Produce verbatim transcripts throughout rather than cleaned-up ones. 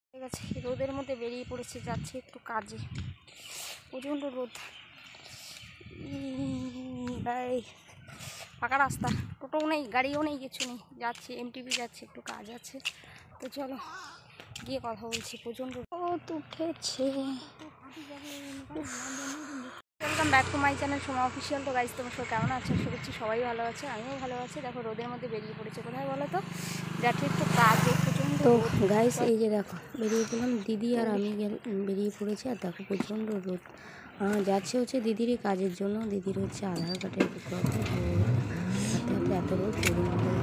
ঠিক আছে, রোদের মধ্যে বেরিয়ে পড়েছে, যাচ্ছে একটু কাজে। প্রচণ্ড রোদ, এই ফাঁকা রাস্তা, টোটোও নেই, গাড়িও নেই, কিছু নেই, যাচ্ছি এমটিভি যাচ্ছে, একটু কাজ আছে। তো চলো গিয়ে কথা বলছি। প্রচণ্ড রোদ উঠেছে। Welcome back to my channel Soma official. তো গাইজ তোমার সব কেমন আছে? আশা করছি সবাই ভালো আছে, আমিও ভালো আছি। দেখো রোদের মধ্যে বেরিয়ে পড়েছে, কোথায় বলো তো? যাচ্ছি একটু কাজে, প্রচণ্ড। তো গাইজ এই যে দেখো বেরিয়ে পড়লাম, দিদি আর আমি বেরিয়ে পড়েছি। আর দেখো প্রচণ্ড রোদ, যাচ্ছে হচ্ছে দিদিরই কাজের জন্য। দিদির হচ্ছে আধার কার্ডের প্রবলেম, তো হাতে হাতে এত রোদ ছিল।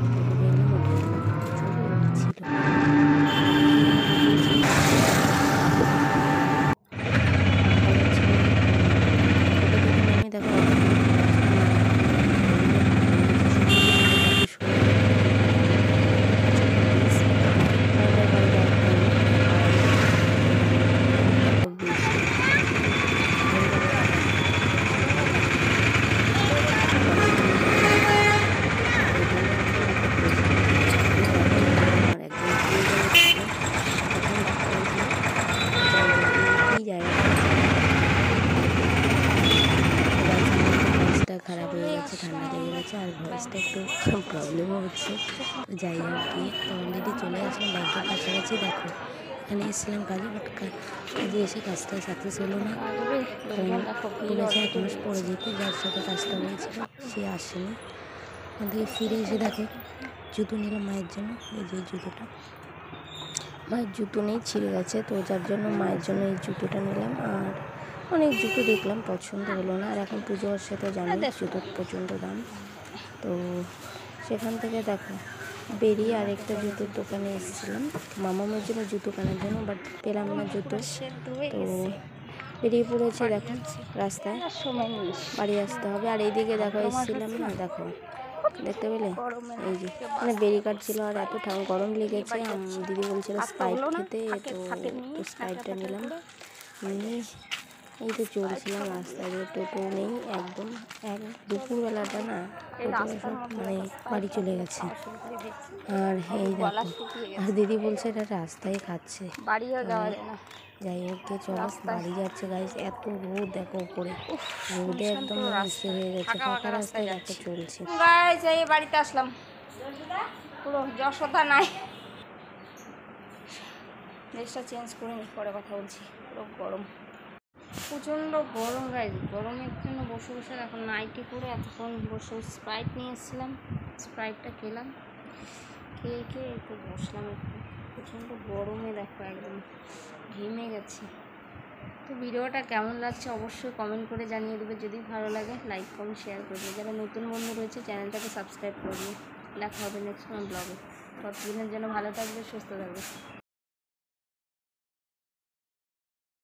খারাপ হয়ে গেছে, ঠান্ডা লেগে গেছে, আর ভয়েসটা একটু প্রবলেমও হচ্ছে। তো যাই আর কি, তো অলরেডি চলে আসলাম ব্যাংকের কাছাকাছি। দেখো এখানে এসেছিলাম কাজে, বাট কাজে এসে কাজটা সাকসেস হলো না। বলেছে এক মাস পরে যেতে, যার সাথে কাজটা হয়েছিল সে আসেনি। ওখান থেকে ফিরে এসে দেখো জুতো নিলাম মায়ের জন্য। এই যে জুতোটা, মায়ের জুতো নেই, ছিঁড়ে গেছে, তো যার জন্য মায়ের জন্য এই জুতোটা নিলাম। আর অনেক জুতো দেখলাম, পছন্দ হলো না। আর এখন পুজো আসছে তো জানি জুতোর প্রচণ্ড দাম। তো সেখান থেকে দেখো বেরিয়ে আরেকটা জুতোর দোকানে এসেছিলাম মামামের জন্য জুতো কেনার জন্য, বাট পেলাম না জুতো। তো বেরিয়ে পড়েছে দেখো রাস্তায়, বাড়ি আসতে হবে। আর এইদিকে দেখো এসেছিলাম না, দেখো দেখতে পেলে এই যে মানে বেরিকার ছিল, আর এত গরম লেগেছে। দিদি বলছিল স্প্রাইট খেতে, তো স্প্রাইটটা নিলাম। নিয়ে এই তো চলছিলাম রাস্তায়, টোটো নেই একদম। এক দুপুরবেলাটা না সব মানে বাড়ি চলে গেছে। আর এই দেখো, আর দিদি বলছে এটা রাস্তায় খাচ্ছে, বাড়িও যাওয়া যায় না। যাই হোক গিয়ে চলো বাড়ি যাচ্ছে গাইস। এত রোদ দেখো উপরে, রোদে একদম রাস্তা হয়ে গেছে, ফাঁকা রাস্তায় দেখো চলছে গাইস। এই বাড়িতে আসলাম, পুরো যশোদা নাই। ড্রেসটা চেঞ্জ করে নি, পরে কথা বলছি। পুরো গরম, প্রচণ্ড গরম গাইজ। গরমের জন্য বসে বসে এখন নাইটি করে এতক্ষণ বসে স্প্রাইট নিয়ে এসেছিলাম, স্প্রাইটটা খেলাম, খেয়ে খেয়ে একটু বসলাম একটু। প্রচণ্ড গরমে দেখো একদম ঘেমে গেছে। তো ভিডিওটা কেমন লাগছে অবশ্যই কমেন্ট করে জানিয়ে দেবে। যদি ভালো লাগে লাইক কমেন্ট শেয়ার করবে। যারা নতুন বন্ধু রয়েছে চ্যানেলটাকে সাবস্ক্রাইব করবে। দেখা হবে নেক্সট কোনো ব্লগে। ততদিনের জন্য ভালো থাকবে, সুস্থ থাকবে।